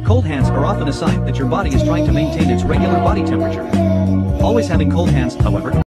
Cold hands are often a sign that your body is trying to maintain its regular body temperature. Always having cold hands, however,